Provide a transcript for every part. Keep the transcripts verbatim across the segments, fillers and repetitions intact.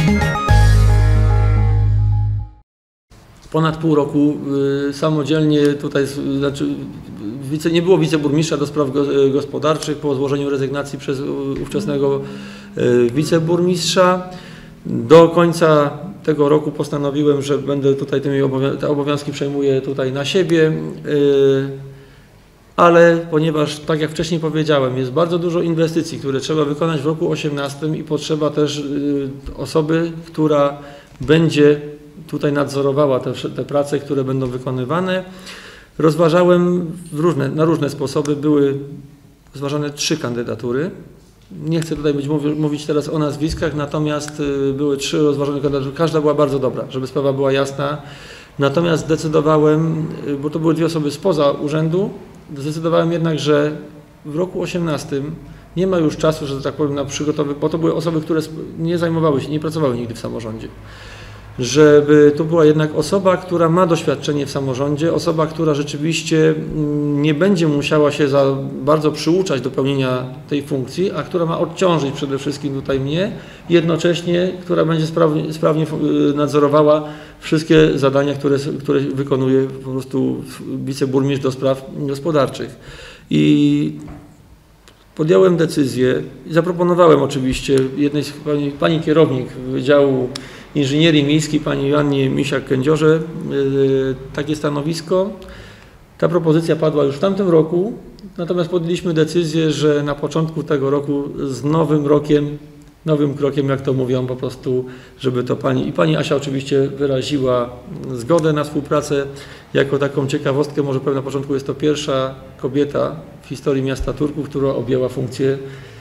Ponad pół roku y, samodzielnie tutaj, znaczy wice, nie było wiceburmistrza do spraw go, gospodarczych po złożeniu rezygnacji przez ówczesnego y, wiceburmistrza. Do końca tego roku postanowiłem, że będę tutaj tymi obowią te obowiązki przejmuję tutaj na siebie, y, ale ponieważ, tak jak wcześniej powiedziałem, jest bardzo dużo inwestycji, które trzeba wykonać w roku osiemnastym i potrzeba też y, osoby, która będzie tutaj nadzorowała te, te prace, które będą wykonywane. Rozważałem w różne, na różne sposoby, były rozważane trzy kandydatury. Nie chcę tutaj być, mówić teraz o nazwiskach, natomiast były trzy rozważane kandydatury, każda była bardzo dobra, żeby sprawa była jasna. Natomiast zdecydowałem, bo to były dwie osoby spoza urzędu, zdecydowałem jednak, że w roku osiemnastym nie ma już czasu, że tak powiem, na przygotowanie, bo to były osoby, które nie zajmowały się, nie pracowały nigdy w samorządzie. Żeby to była jednak osoba, która ma doświadczenie w samorządzie, osoba, która rzeczywiście nie będzie musiała się za bardzo przyuczać do pełnienia tej funkcji, a która ma odciążyć przede wszystkim tutaj mnie, jednocześnie która będzie sprawnie, sprawnie nadzorowała wszystkie zadania, które, które wykonuje po prostu wiceburmistrz do spraw gospodarczych. I podjąłem decyzję i zaproponowałem oczywiście jednej z pani, pani kierownik Wydziału Inżynierii Miejskiej, pani Joannie Misiak-Kędziorze, takie stanowisko. Ta propozycja padła już w tamtym roku, natomiast podjęliśmy decyzję, że na początku tego roku z nowym rokiem, nowym krokiem, jak to mówią, po prostu, żeby to pani, i pani Asia oczywiście wyraziła zgodę na współpracę. Jako taką ciekawostkę, może powiem na początku, jest to pierwsza kobieta w historii miasta Turku, która objęła funkcję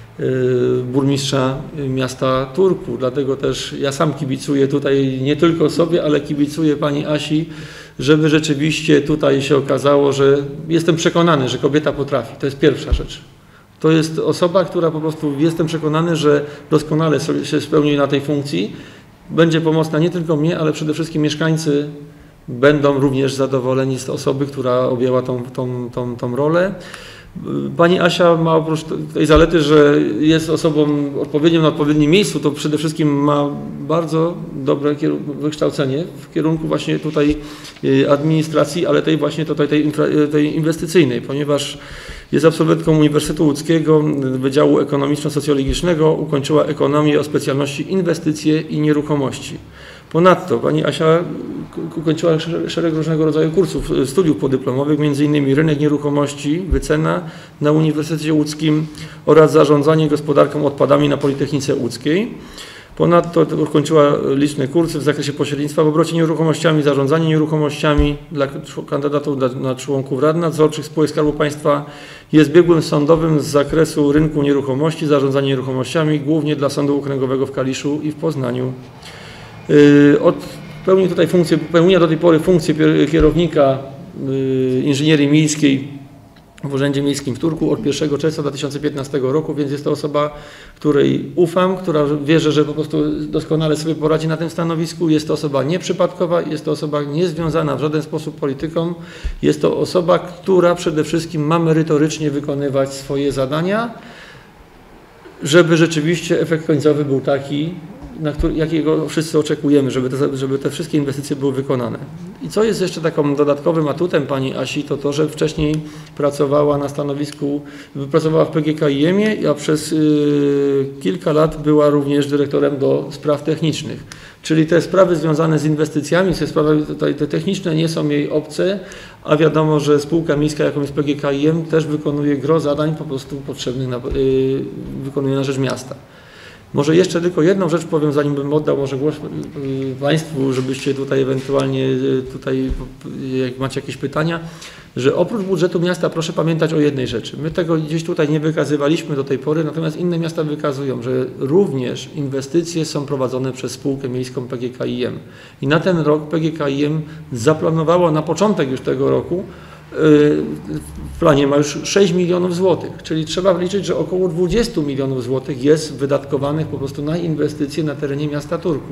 burmistrza miasta Turku. Dlatego też ja sam kibicuję tutaj nie tylko sobie, ale kibicuję pani Asi, żeby rzeczywiście tutaj się okazało, że jestem przekonany, że kobieta potrafi. To jest pierwsza rzecz. To jest osoba, która po prostu jestem przekonany, że doskonale się spełni na tej funkcji. Będzie pomocna nie tylko mnie, ale przede wszystkim mieszkańcy będą również zadowoleni z osoby, która objęła tą, tą, tą, tą rolę. Pani Asia ma oprócz tej zalety, że jest osobą odpowiednią na odpowiednim miejscu, to przede wszystkim ma bardzo dobre wykształcenie w kierunku właśnie tutaj administracji, ale tej właśnie tutaj tej, tej inwestycyjnej, ponieważ jest absolwentką Uniwersytetu Łódzkiego Wydziału Ekonomiczno-Socjologicznego, ukończyła ekonomię o specjalności inwestycje i nieruchomości. Ponadto pani Asia ukończyła szereg różnego rodzaju kursów, studiów podyplomowych, między innymi rynek nieruchomości, wycena na Uniwersytecie Łódzkim oraz zarządzanie gospodarką odpadami na Politechnice Łódzkiej. Ponadto ukończyła liczne kursy w zakresie pośrednictwa w obrocie nieruchomościami, zarządzanie nieruchomościami dla kandydatów na członków rad nadzorczych spółek Skarbu Państwa. Jest biegłym sądowym z zakresu rynku nieruchomości, zarządzania nieruchomościami, głównie dla Sądu Okręgowego w Kaliszu i w Poznaniu. Od, pełni tutaj funkcję, pełniła do tej pory funkcję kierownika inżynierii miejskiej w Urzędzie Miejskim w Turku od pierwszego czerwca dwa tysiące piętnastego roku, więc jest to osoba, której ufam, która wierzę, że po prostu doskonale sobie poradzi na tym stanowisku. Jest to osoba nieprzypadkowa, jest to osoba niezwiązana w żaden sposób polityką. Jest to osoba, która przede wszystkim ma merytorycznie wykonywać swoje zadania, żeby rzeczywiście efekt końcowy był taki, na który, jakiego wszyscy oczekujemy, żeby te, żeby te wszystkie inwestycje były wykonane. I co jest jeszcze takim dodatkowym atutem pani Asi, to to, że wcześniej pracowała na stanowisku, pracowała w P G K I M-ie, a przez y, kilka lat była również dyrektorem do spraw technicznych. Czyli te sprawy związane z inwestycjami, te sprawy tutaj, te techniczne nie są jej obce, a wiadomo, że spółka miejska, jaką jest P G K I M, też wykonuje gros zadań po prostu potrzebnych na, y, wykonuje na rzecz miasta. Może jeszcze tylko jedną rzecz powiem, zanim bym oddał może głos Państwu, żebyście tutaj ewentualnie, tutaj, jak macie jakieś pytania, że oprócz budżetu miasta proszę pamiętać o jednej rzeczy. My tego gdzieś tutaj nie wykazywaliśmy do tej pory, natomiast inne miasta wykazują, że również inwestycje są prowadzone przez spółkę miejską P G K I M. I na ten rok P G K I M zaplanowało na początek już tego roku, w planie ma już sześć milionów złotych, czyli trzeba wliczyć, że około dwadzieścia milionów złotych jest wydatkowanych po prostu na inwestycje na terenie miasta Turku.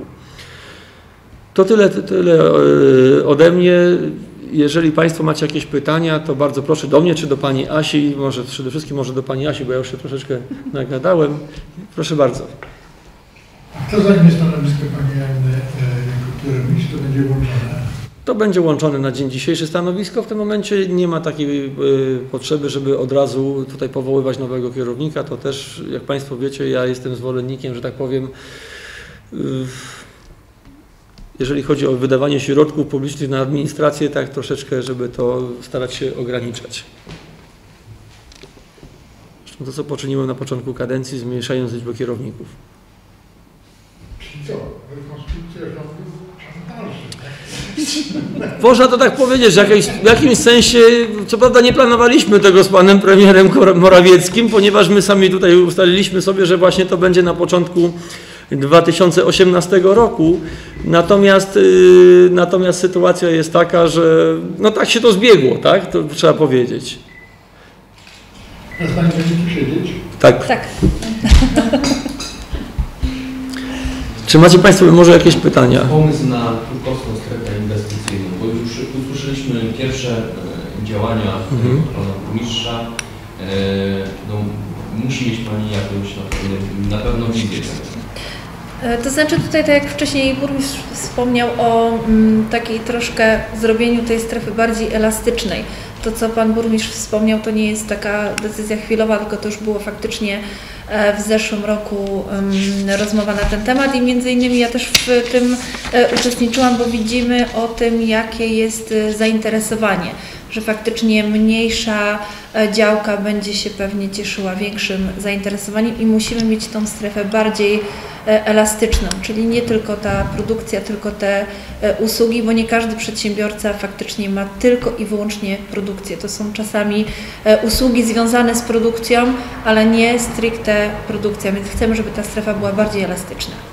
To tyle, tyle ode mnie. Jeżeli Państwo macie jakieś pytania, to bardzo proszę do mnie czy do Pani Asi, może przede wszystkim może do Pani Asi, bo ja już się troszeczkę nagadałem. Proszę bardzo. A kto zajmie stanowisko Pani Janny jako kierownik, to będzie łączone? To będzie łączone na dzień dzisiejszy stanowisko. W tym momencie nie ma takiej y, potrzeby, żeby od razu tutaj powoływać nowego kierownika. To też, jak Państwo wiecie, ja jestem zwolennikiem, że tak powiem, y, jeżeli chodzi o wydawanie środków publicznych na administrację, tak troszeczkę, żeby to starać się ograniczać. Zresztą to, co poczyniłem na początku kadencji, zmniejszając liczbę kierowników. Czyli co? Rekonstrukcja rządu szantaży. Można to tak powiedzieć, że jakimś, w jakimś sensie, co prawda nie planowaliśmy tego z panem premierem Morawieckim, ponieważ my sami tutaj ustaliliśmy sobie, że właśnie to będzie na początku dwa tysiące osiemnastego roku, natomiast, yy, natomiast sytuacja jest taka, że no tak się to zbiegło, tak? To trzeba powiedzieć. Teraz Pani będzie tu siedzieć? Tak. Tak. Czy macie Państwo może jakieś pytania? Pomysł na Turkowską strefę inwestycyjną, bo już usłyszeliśmy pierwsze e, działania mhm. pana burmistrza. E, no, musi mieć Pani jakąś na pewno, na pewno wizję tego. To znaczy tutaj, tak jak wcześniej burmistrz wspomniał o m, takiej troszkę zrobieniu tej strefy bardziej elastycznej. To, co Pan Burmistrz wspomniał, to nie jest taka decyzja chwilowa, tylko to już było faktycznie w zeszłym roku rozmowa na ten temat i między innymi ja też w tym uczestniczyłam, bo widzimy o tym, jakie jest zainteresowanie, że faktycznie mniejsza działka będzie się pewnie cieszyła większym zainteresowaniem i musimy mieć tą strefę bardziej elastyczną, czyli nie tylko ta produkcja, tylko te usługi, bo nie każdy przedsiębiorca faktycznie ma tylko i wyłącznie produkcję. To są czasami usługi związane z produkcją, ale nie stricte produkcja, więc chcemy, żeby ta strefa była bardziej elastyczna.